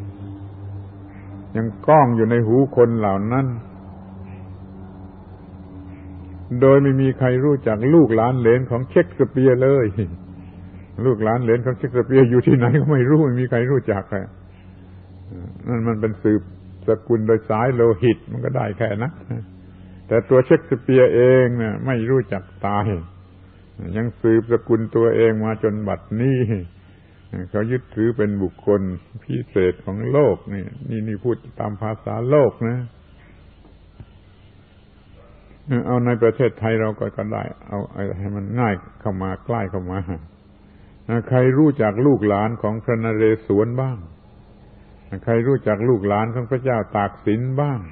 ยังก้องอยู่ในหูคนเหล่านั้นโดยไม่มีใครรู้จักลูกหลานเหลนของเชคสเปียร์เลยลูกหลานเหลนของเชคสเปียร์อยู่ที่ไหนก็ไม่รู้ไม่มีใครรู้จักเลยนั่นมันเป็นสืบสกุลโดยสายโลหิตมันก็ได้แค่นั้นแต่ตัวเชคสเปียร์เองเนี่ยไม่รู้จักตายยังสืบสกุลตัวเองมาจนบัดนี้เขายึดถือเป็นบุคคลพิเศษของโลกนี่นี่นี่พูดตามภาษาโลกนะเอาในประเทศไทยเราก็ก็ได้เอาให้มันง่ายเข้ามาใกล้เข้ามาใครรู้จักลูกหลานของพระนเรศวรบ้างใครรู้จักลูกหลานของพระเจ้าตากสินบ้าง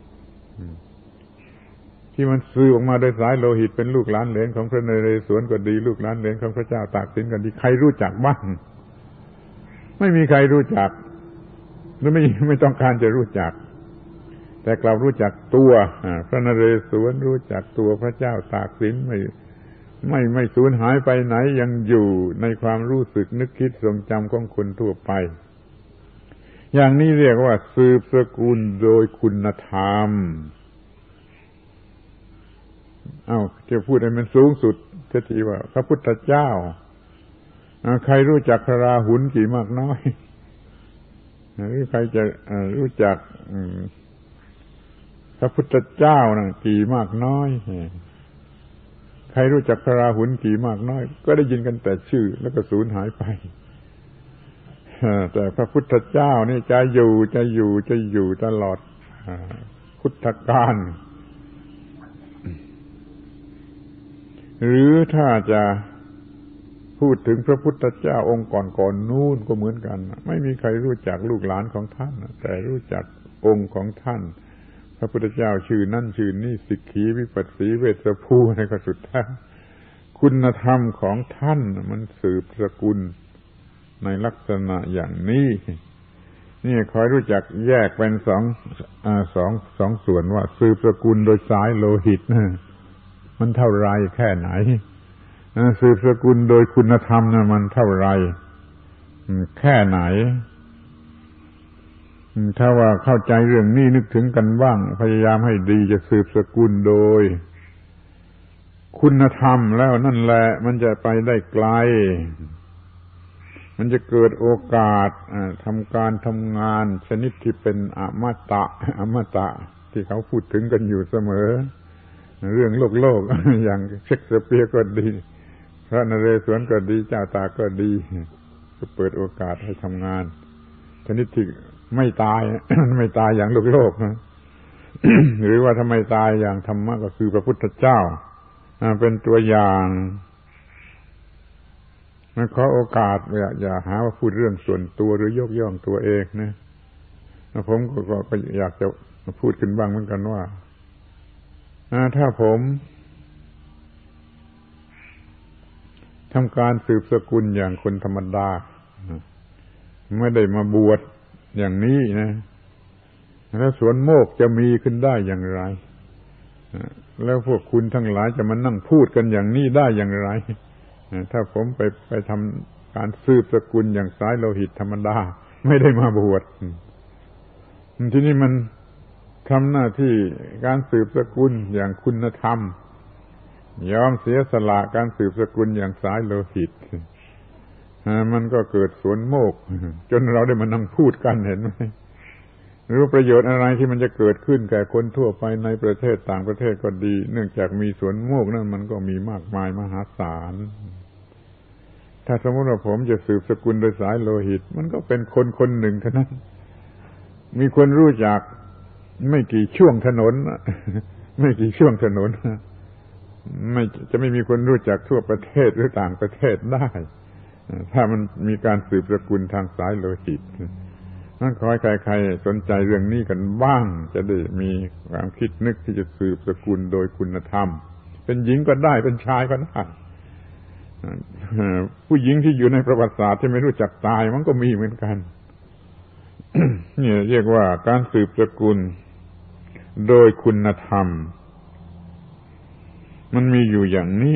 ที่มันสื่อออกมาโดยสายโลหิตเป็นลูกหลานเหลนของพระนเรศวรก็ดีลูกหลานเหลนของพระเจ้าตากสินก็ดีใครรู้จักบ้างไม่มีใครรู้จักหรือไม่ไม่ต้องการจะรู้จักแต่กลับรู้จักตัวพระนเรศวรรู้จักตัวพระเจ้าตากสินไม่ไม่ไม่สูญหายไปไหนยังอยู่ในความรู้สึกนึกคิดทรงจำของคนทั่วไปอย่างนี้เรียกว่าสืบสกุลโดยคุณธรรมเอ้าจะพูดให้มันสูงสุดเสียทีว่าพระพุทธเจ้าใครรู้จักพระราหุลกี่มากน้อยหรือใครจะรู้จักพระพุทธเจ้านะกี่มากน้อยใครรู้จักพระราหุลกี่มากน้อยก็ได้ยินกันแต่ชื่อแล้วก็สูญหายไปแต่พระพุทธเจ้านี่จะอยู่จะอยู่จะอยู่ตลอดพุทธกาลหรือถ้าจะพูดถึงพระพุทธเจ้าองค์ก่อนๆนู่นก็เหมือนกันไม่มีใครรู้จักลูกหลานของท่านแต่รู้จักองค์ของท่านพระพุทธเจ้าชื่อนั่นชื่อนี่สิกขีวิปัสสีเวสสภูอะไรก็สุดท้ายคุณธรรมของท่านมันสืบสกุลในลักษณะอย่างนี้นี่ขอรู้จักแยกเป็นสองอ่าสองสองส่วนว่าสืบสกุลโดยสายโลหิตนะมันเท่าไรแค่ไหนสืบสกุลโดยคุณธรรมนะมันเท่าไรแค่ไหนถ้าว่าเข้าใจเรื่องนี้นึกถึงกันบ้างพยายามให้ดีจะสืบสกุลโดยคุณธรรมแล้วนั่นแหละมันจะไปได้ไกลมันจะเกิดโอกาสทำการทำงานชนิดที่เป็นอมตะอมตะที่เขาพูดถึงกันอยู่เสมอเรื่องโลกโลกอย่างเชคสเปียร์ก็ดีพระนเรศวรก็ดีเจ้าตากก็ดีก็เปิดโอกาสให้ทำงานชนิดที่ไม่ตายไม่ตายอย่างโลกโลกนะ หรือว่าทำไมตายอย่างธรรมะก็คือพระพุทธเจ้าเป็นตัวอย่างมันขอโอกาสอย่าอย่าหาว่าพูดเรื่องส่วนตัวหรือยกย่องตัวเองนะผมก็ก็อยากจะพูดขึ้นบ้างเหมือนกันว่าถ้าผมทำการสืบสกุลอย่างคนธรรมดาไม่ได้มาบวชอย่างนี้นะแล้วสวนโมกจะมีขึ้นได้อย่างไรแล้วพวกคุณทั้งหลายจะมานั่งพูดกันอย่างนี้ได้อย่างไรถ้าผมไปไปทำการสืบสกุลอย่างสายโลหิตธรรมดาไม่ได้มาบวชทีนี้มันทำหน้าที่การสืบสกุลอย่างคุณธรรมยอมเสียสละการสืบสกุลอย่างสายโลหิตมันก็เกิดสวนโมกจนเราได้มานั่งพูดกันเห็นไหมหรือประโยชน์อะไรที่มันจะเกิดขึ้นแก่คนทั่วไปในประเทศต่างประเทศก็ดีเนื่องจากมีสวนโมกนั้นมันก็มีมากมายมหาศาลถ้าสมมติว่าผมจะสืบสกุลโดยสายโลหิตมันก็เป็นคนคนหนึ่งเท่านั้นมีคนรู้จักไม่กี่ช่วงถนนไม่กี่ช่วงถนนไม่จะไม่มีคนรู้จักทั่วประเทศหรือต่างประเทศได้ถ้ามันมีการสืบสกุลทางสายโลหิตนั่นขอให้ใครๆสนใจเรื่องนี้กันบ้างจะได้มีความคิดนึกที่จะสืบสกุลโดยคุณธรรมเป็นหญิงก็ได้เป็นชายก็ได้ผู้หญิงที่อยู่ในประวัติศาสตร์ที่ไม่รู้จักตายมันก็มีเหมือนกันนี่เรียกว่าการสืบสกุลโดยคุณธรรมมันมีอยู่อย่างนี้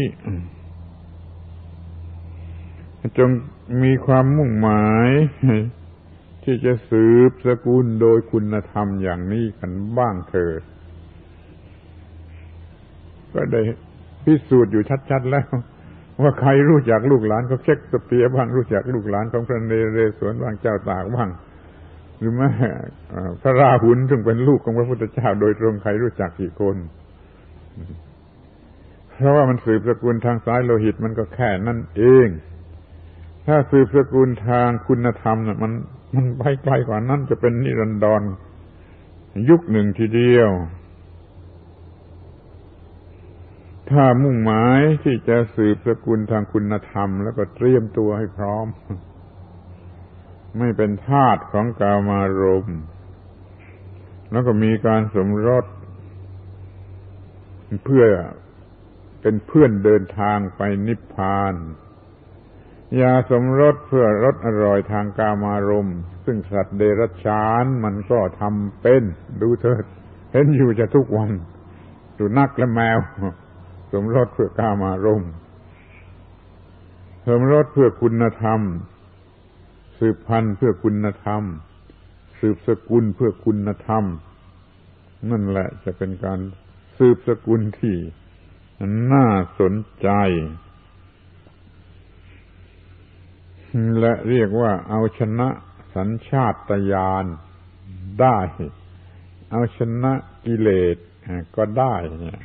จงมีความมุ่งหมายที่จะสืบสกุลโดยคุณธรรมอย่างนี้กันบ้างเถิดก็ได้พิสูจน์อยู่ชัดๆแล้วว่าใครรู้จักลูกหลานของเชคสเปียร์บ้างรู้จักลูกหลานของพระนเรศวรบ้างเจ้าตากบ้างหรือแม้พระราหุลซึ่งเป็นลูกของพระพุทธเจ้าโดยตรงใครรู้จักกี่คนเพราะว่ามันสืบสกุลทางสายโลหิตมันก็แค่นั่นเองถ้าสืบสกุลทางคุณธรรมน่ะมันมันไปไกลกว่านั้นจะเป็นนิรันดรยุคหนึ่งทีเดียวถ้ามุ่งหมายที่จะสืบสกุลทางคุณธรรมแล้วก็เตรียมตัวให้พร้อมไม่เป็นทาสของกามารมณ์แล้วก็มีการสมรสเพื่อเป็นเพื่อนเดินทางไปนิพพานอย่าสมรสเพื่อรสอร่อยทางกามารมณ์ซึ่งสัตว์เดรัจฉานมันก็ทำเป็นดูเถิดเห็นอยู่จะทุกวันสุนัขและแมวสมรสเพื่อกามารมณ์สมรสเพื่อคุณธรรมสืบพันธุ์เพื่อคุณธรรมสืบสกุลเพื่อคุณธรรมนั่นแหละจะเป็นการสืบสกุลที่น่าสนใจและเรียกว่าเอาชนะสัญชาตญาณได้เอาชนะกิเลสก็ได้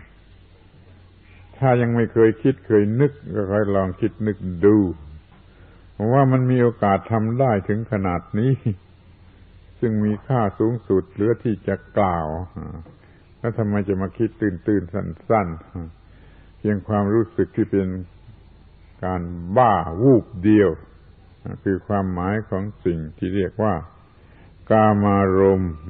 ถ้ายังไม่เคยคิดเคยนึกก็ค่อยลองคิดนึกดูว่ามันมีโอกาสทำได้ถึงขนาดนี้ซึ่งมีค่าสูงสุดเหลือที่จะกล่าวแล้วทำไมจะมาคิดตื่นๆสั้นๆเพียงความรู้สึกที่เป็นการบ้าวูบเดียวคือความหมายของสิ่งที่เรียกว่ากามารมณ์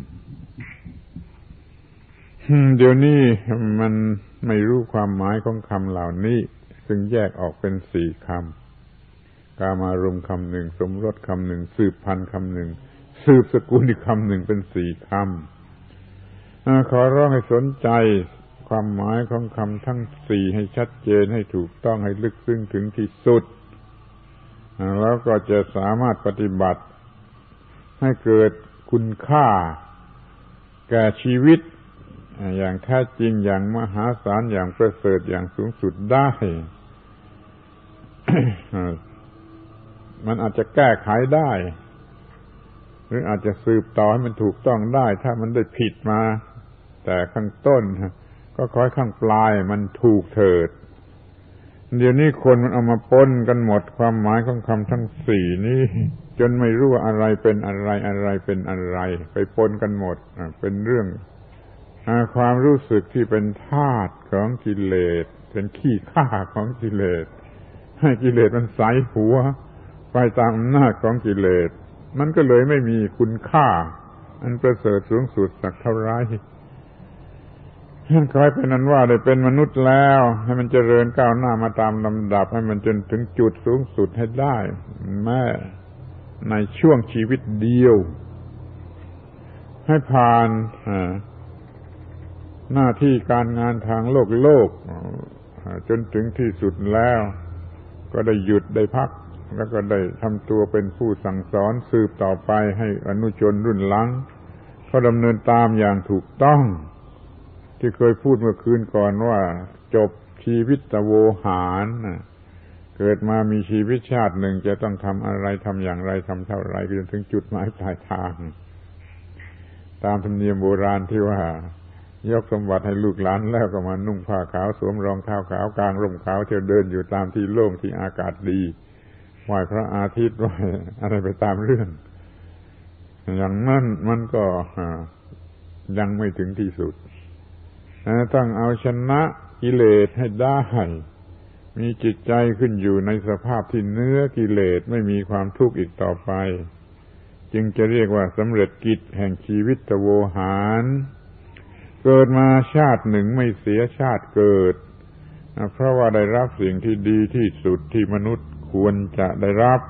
เดี๋ยวนี้มันไม่รู้ความหมายของคำเหล่านี้ซึ่งแยกออกเป็นสี่คำกามารมณ์คำหนึ่งสมรสคำหนึ่งสืบพันธุ์คำหนึ่งสืบสกุลอีกคำหนึ่งเป็นสี่คำขอร้องให้สนใจความหมายของคำทั้งสี่ให้ชัดเจนให้ถูกต้องให้ลึกซึ้งถึงที่สุดแล้วก็จะสามารถปฏิบัติให้เกิดคุณค่าแก่ชีวิตอย่างแท้จริงอย่างมหาศาลอย่างประเสริฐอย่างสูงสุดได้ มันอาจจะแก้ไขได้หรืออาจจะสืบต่อให้มันถูกต้องได้ถ้ามันได้ผิดมาแต่ข้างต้นก็ขอให้ข้างปลายมันถูกเถิดเดี๋ยวนี้คนมันเอามาปนกันหมดความหมายของคำทั้งสี่นี้จนไม่รู้ว่าอะไรเป็นอะไรอะไรเป็นอะไรไปปนกันหมดเป็นเรื่องความรู้สึกที่เป็นทาสของกิเลสเป็นขี้ข้าของกิเลสให้กิเลสมันใส่หัวไปตามอำนาจของกิเลสมันก็เลยไม่มีคุณค่าอันประเสริฐสูงสุดสักเท่าไรขอให้เป็นนั้นว่าได้เป็นมนุษย์แล้วให้มันเจริญก้าวหน้ามาตามลำดับให้มันจนถึงจุดสูงสุดให้ได้แม้ในช่วงชีวิตเดียวให้ผ่านหน้าที่การงานทางโลกโลกจนถึงที่สุดแล้วก็ได้หยุดได้พักแล้วก็ได้ทำตัวเป็นผู้สั่งสอนสืบต่อไปให้อนุชนรุ่นหลังเขาดำเนินตามอย่างถูกต้องที่เคยพูดเมื่อคืนก่อนว่าจบชีวิตโวหารเกิดมามีชีวิตชาติหนึ่งจะต้องทำอะไรทำอย่างไรทำเท่าไรจนถึงจุดหมายปลายทางตามธรรมเนียมโบราณที่ว่ายกสมบัติให้ลูกหลานแล้วก็มานุ่งผ้าขาวสวมรองเท้าขาวกางร่มขาวเที่ยวเดินอยู่ตามที่โล่งที่อากาศดีไหว้พระอาทิตย์ไหว้อะไรไปตามเรื่องอย่างนั้นมันก็ยังไม่ถึงที่สุดต้องเอาชนะกิเลสให้ได้มีจิตใจขึ้นอยู่ในสภาพที่เนื้อกิเลสไม่มีความทุกข์อีกต่อไปจึงจะเรียกว่าสำเร็จกิจแห่งชีวิตโวหารเกิดมาชาติหนึ่งไม่เสียชาติเกิดเพราะว่าได้รับสิ่งที่ดีที่สุดที่มนุษย์ควรจะได้รับ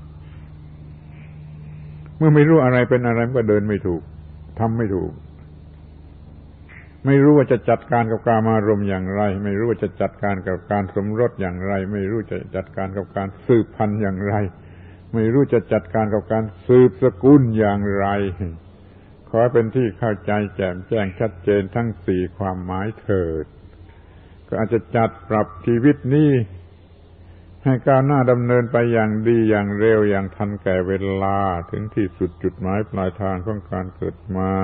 เมื่อไม่รู้อะไรเป็นอะไรก็เดินไม่ถูกทำไม่ถูกไม่รู้ว่าจะจัดการกับกามารมณ์อย่างไรไม่รู้ว่าจะจัดการกับการสมรสอย่างไรไม่รู้จะจัดการกับการสืบพันธุ์อย่างไรไม่รู้จะจัดการกับการสืบสกุลอย่างไรขอเป็นที่เข้าใจแจ่มแจ้งชัดเจนทั้งสี่ความหมายเถิดก็อาจจะจัดปรับชีวิตนี้ให้ก้าวหน้าดำเนินไปอย่างดีอย่างเร็วอย่างทันแก่เวลาถึงที่สุดจุดหมายปลายทางของการเกิดมา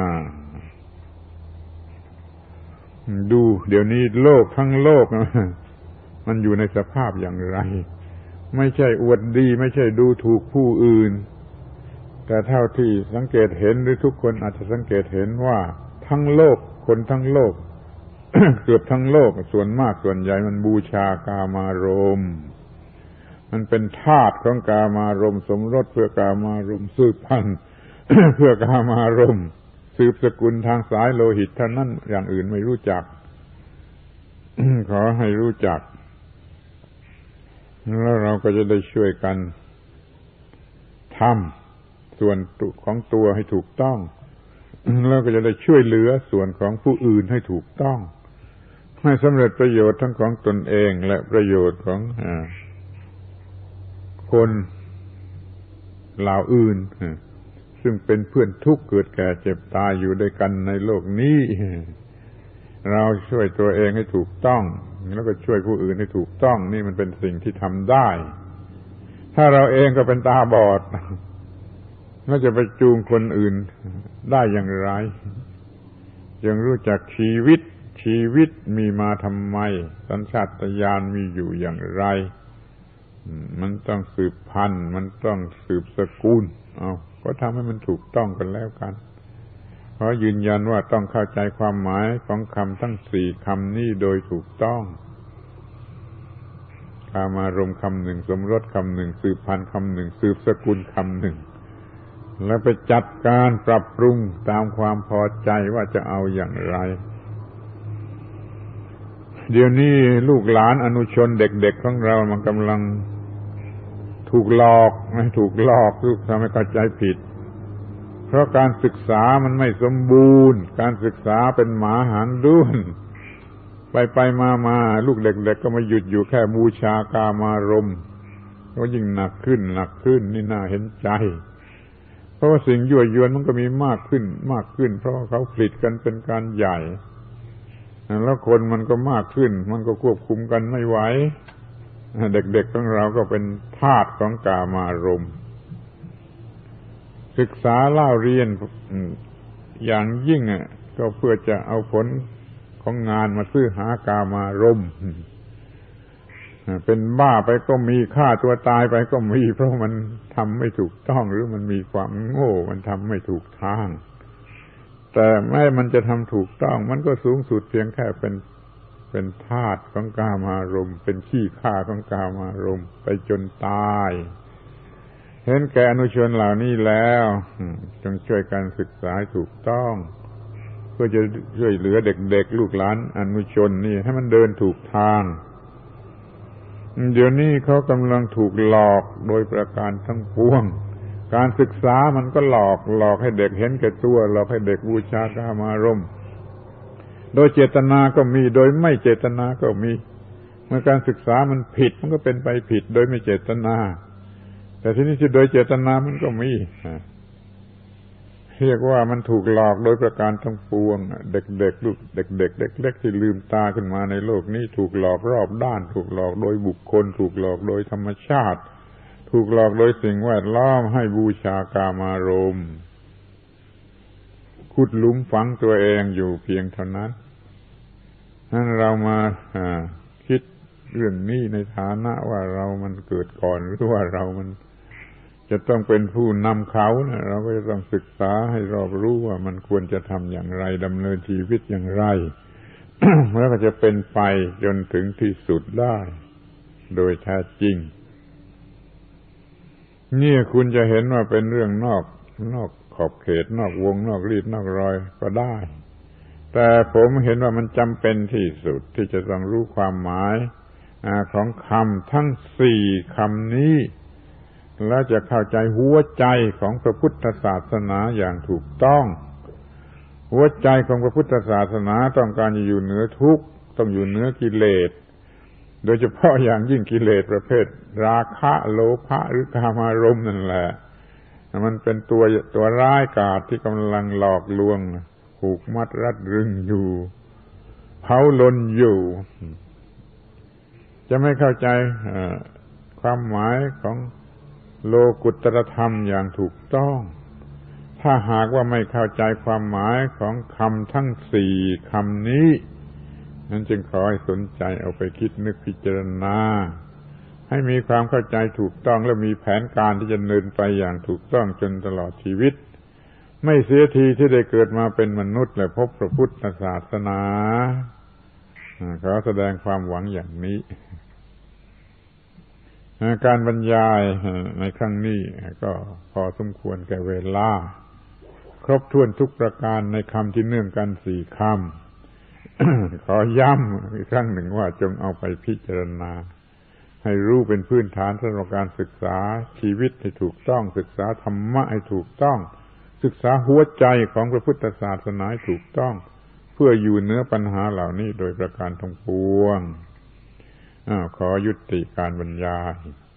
ดูเดี๋ยวนี้โลกทั้งโลกมันอยู่ในสภาพอย่างไรไม่ใช่อวดดีไม่ใช่ดูถูกผู้อื่นแต่เท่าที่สังเกตเห็นหรือทุกคนอาจจะสังเกตเห็นว่าทั้งโลกคนทั้งโลก เกือบทั้งโลกส่วนมากส่วนใหญ่มันบูชากามารมณ์มันเป็นทาสของกามารมณ์สมรสเพื่อกามารมณ์สืบพันธุ์ เพื่อกามารมณ์สืบสกุลทางสายโลหิตเท่านั้นอย่างอื่นไม่รู้จัก ขอให้รู้จักแล้วเราก็จะได้ช่วยกันทำส่วนของตัวให้ถูกต้องแล้วก็จะได้ช่วยเหลือส่วนของผู้อื่นให้ถูกต้องให้สำเร็จประโยชน์ทั้งของตนเองและประโยชน์ของคนเหล่าอื่นซึ่งเป็นเพื่อนทุกข์เกิดแก่เจ็บตายอยู่ด้วยกันในโลกนี้เราช่วยตัวเองให้ถูกต้องแล้วก็ช่วยผู้อื่นให้ถูกต้องนี่มันเป็นสิ่งที่ทำได้ถ้าเราเองก็เป็นตาบอดแล้วจะไปจูงคนอื่นได้อย่างไรยังรู้จักชีวิตชีวิตมีมาทำไมสัญชาตญาณมีอยู่อย่างไรมันต้องสืบพันธุ์มันต้องสืบสกุลเอาก็ทำให้มันถูกต้องกันแล้วกันขอยืนยันว่าต้องเข้าใจความหมายของคำทั้งสี่คำนี้โดยถูกต้องกามารมณ์คำหนึ่งสมรสคำหนึ่งสืบพันธุ์คำหนึ่งสืบสกุลคำหนึ่งแล้วไปจัดการปรับปรุงตามความพอใจว่าจะเอาอย่างไรเดี๋ยวนี้ลูกหลานอนุชนเด็กๆของเรามันกำลังถูกหลอกไม่ถูกหลอกถูกทำให้เข้าใจผิดเพราะการศึกษามันไม่สมบูรณ์การศึกษาเป็นหมาหางด้วนไปไปมามาลูกเด็กๆก็มาหยุดอยู่แค่บูชากามารมณ์ก็ยิ่งหนักขึ้นหนักขึ้นนี่น่าเห็นใจเพราะว่าสิ่งยั่วยวนมันก็มีมากขึ้นมากขึ้นเพราะเขาผลิตกันเป็นการใหญ่แล้วคนมันก็มากขึ้นมันก็ควบคุมกันไม่ไหวเด็กๆของเราก็เป็นทาสของกามารมณ์ศึกษาเล่าเรียนอย่างยิ่งอ่ะก็เพื่อจะเอาผลของงานมาซื้อหากามารมณ์เป็นบ้าไปก็มีฆ่าตัวตายไปก็มีเพราะมันทำไม่ถูกต้องหรือมันมีความโง่มันทำไม่ถูกทางแต่แม้มันจะทำถูกต้องมันก็สูงสุดเพียงแค่เป็นเป็นทาสของกามารมณ์เป็นขี้ข้าของกามารมณ์ไปจนตายเห็นแก่อนุชนเหล่านี้แล้วจงช่วยกันศึกษาถูกต้องเพื่อจะช่วยเหลือเด็กๆลูกหลานอนุชนนี่ให้มันเดินถูกทางเดี๋ยวนี้เขากำลังถูกหลอกโดยประการทั้งปวงการศึกษามันก็หลอกหลอกให้เด็กเห็นแก่ตัวหลอกให้เด็กบูชากามารมณ์โดยเจตนาก็มีโดยไม่เจตนาก็มีเมื่อการศึกษามันผิดมันก็เป็นไปผิดโดยไม่เจตนาแต่ที่นี่ที่โดยเจตนามันก็มีเรียกว่ามันถูกหลอกโดยประการทั้งปวงเด็กๆลูกเด็กๆเล็กๆที่ลืมตาขึ้นมาในโลกนี้ถูกหลอกรอบด้านถูกหลอกโดยบุคคลถูกหลอกโดยธรรมชาติถูกหลอกโดยสิ่งแวดล้อมให้บูชากามารมณ์ขุดหลุมฝังตัวเองอยู่เพียงเท่านั้นนั้นเรามาคิดเรื่องนี้ในฐานะว่าเรามันเกิดก่อนหรือว่าเรามันจะต้องเป็นผู้นำเขานะเราก็จะต้องศึกษาให้รอบรู้ว่ามันควรจะทำอย่างไรดำเนินชีวิตอย่างไร แล้วก็จะเป็นไปจนถึงที่สุดได้โดยแท้จริงนี่คุณจะเห็นว่าเป็นเรื่องนอกนอกขอบเขตนอกวงนอกรีดนอกรอยก็ได้แต่ผมเห็นว่ามันจำเป็นที่สุดที่จะต้องรู้ความหมายของคำทั้งสี่คำนี้และจะเข้าใจหัวใจของพระพุทธศาสนาอย่างถูกต้องหัวใจของพระพุทธศาสนาต้องการจะอยู่เหนือทุกข์ต้องอยู่เหนือกิเลสโดยเฉพาะอย่างยิ่งกิเลสประเภทราคะโลภะหรือกามารมณ์นั่นแหละมันเป็นตัวตัวร้ายกาจที่กำลังหลอกลวงผูกมัดรัดรึงอยู่เผาลนอยู่จะไม่เข้าใจความหมายของโลกุตตรธรรมอย่างถูกต้องถ้าหากว่าไม่เข้าใจความหมายของคำทั้งสี่คำนี้นั้นจึงขอให้สนใจเอาไปคิดนึกพิจารณาให้มีความเข้าใจถูกต้องและมีแผนการที่จะเดินไปอย่างถูกต้องจนตลอดชีวิตไม่เสียทีที่ได้เกิดมาเป็นมนุษย์และพบพระพุทธศาสนาขอแสดงความหวังอย่างนี้การบรรยายในครั้งนี้ก็พอสมควรแก่เวลาครบถ้วนทุกประการในคำที่เนื่องกันสี่คำ ขอย้ำอีกครั้งหนึ่งว่าจงเอาไปพิจารณาให้รู้เป็นพื้นฐานสำหรับการศึกษาชีวิตให้ถูกต้องศึกษาธรรมะให้ถูกต้องศึกษาหัวใจของพระพุทธศาสนาให้ถูกต้องเพื่ออยู่เหนือปัญหาเหล่านี้โดยประการทั้งปวงอ้าวขอยุติการบรรยาย